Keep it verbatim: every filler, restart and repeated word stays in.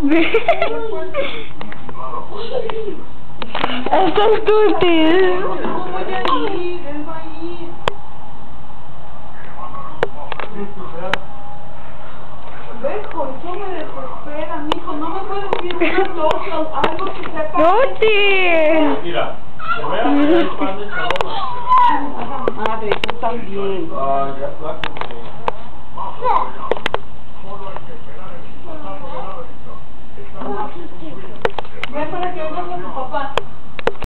Eso es Tuti. No voy a ir, él va a ir. ¿Ves? Por eso me desespera, mijo. No me puedes decir una cosa, algo que sepa. Tuti. Mira, te voy a poner el pan de chaloma. Madre, tú también. Ah, ya está.